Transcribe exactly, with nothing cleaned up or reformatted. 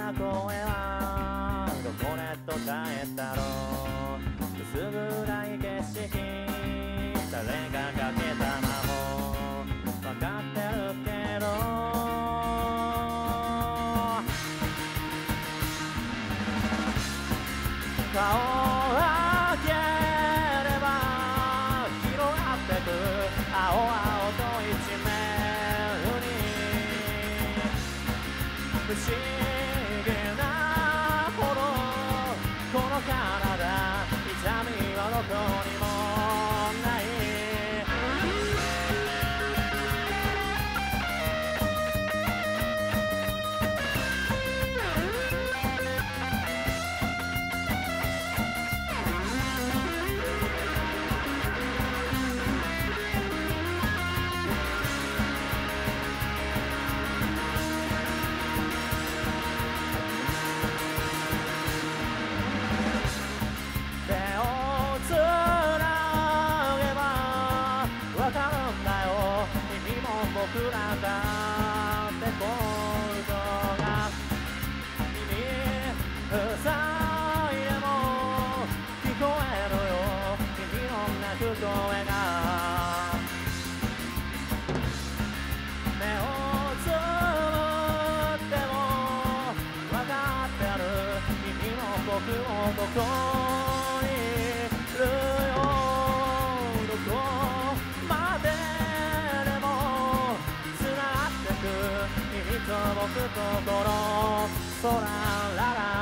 な声はどこで途絶えたろう。薄暗い景色誰がかけた魔法分かってるけど顔を開ければ広がってく青々と一面に不思議なほどこの体痛みはどこにもない僕らだってことが耳塞いでも聞こえるよ君の泣く声が目をつぶっても分かってる君も僕もここにいるよどこまで君と僕とこの空ララ